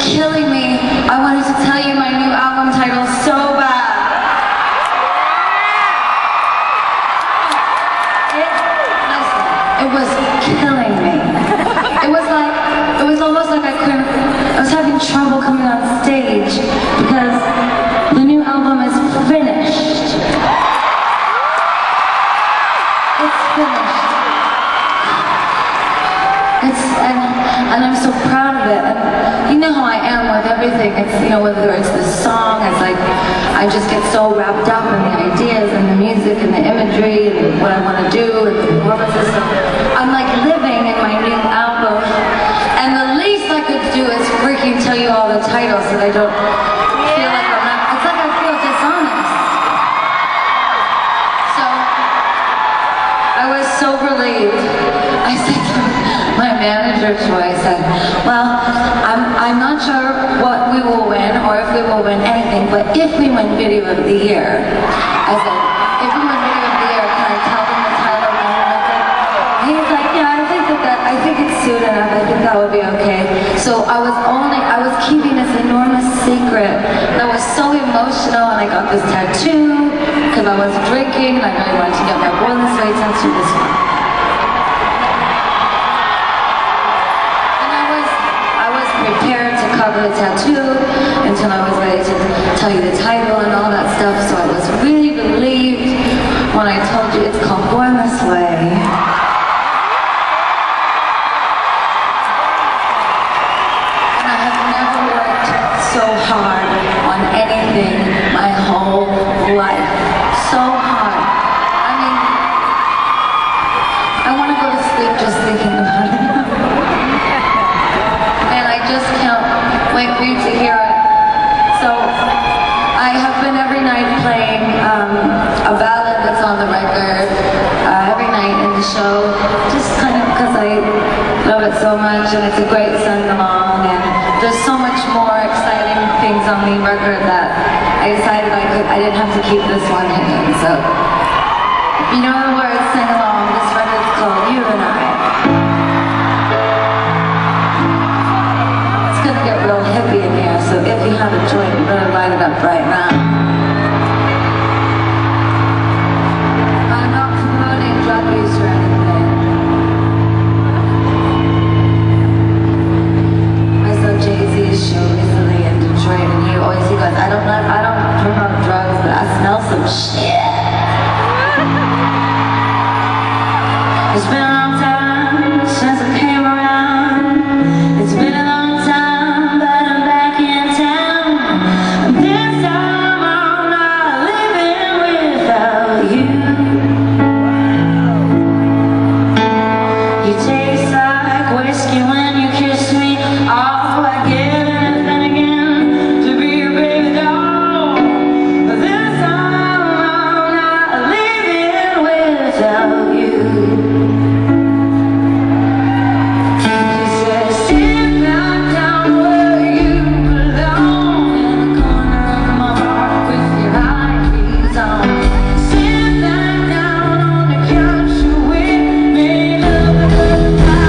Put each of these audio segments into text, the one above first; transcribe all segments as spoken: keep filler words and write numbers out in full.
killing me. I wanted to tell you my new album title so bad. It, listen, it was killing me. It was like, it was almost like I couldn't, I was having trouble coming on stage because the new album is finished. It's finished. It's, and, and I'm so proud of it. And you know how I am with everything. It's, you know, whether it's the song, it's like, I just get so wrapped up in the ideas and the music and the imagery and what I want to do and the performances. So I'm like living in my new album. And the least I could do is freaking tell you all the titles so that I don't feel like I'm not, it's like I feel dishonest. So, I was so relieved. I said to my manager, Troy, said, well, I'm, I'm not sure what we will win or if we will win anything, but if we win Video of the Year, I said, if we win Video of the Year, can I tell them the title of the record? And he's like, yeah, I think that, that I think it's soon enough, I think that would be okay. So I was only, I was keeping this enormous secret, and I was so emotional, and I got this tattoo, because I was drinking, and I really wanted to get my Born This Way tattoo this one. Prepared to cover the tattoo until I was ready to tell you the title and all that stuff, so I was really relieved when I told you it's called Born This Way. And I have never worked so hard on anything my whole life. So hard. I mean, I want to go to sleep just thinking about it. Just can't wait for you to hear it. So I have been every night playing um, a ballad that's on the record, uh, every night in the show, just kind of because I love it so much and it's a great sing-along, and there's so much more exciting things on the record that I decided I could, I didn't have to keep this one hidden. So if you know the words, sing along. This record's called You and I. Get real hippie in here, so if you have a joint, you better light it up right now. I'm not promoting drug use or anything. I saw Jay-Z's show recently in Detroit, and he always he goes, I don't let, I don't promote drugs, but I smell some shit. It's been a long time since I came around. It's been a long time. Bye.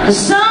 The sun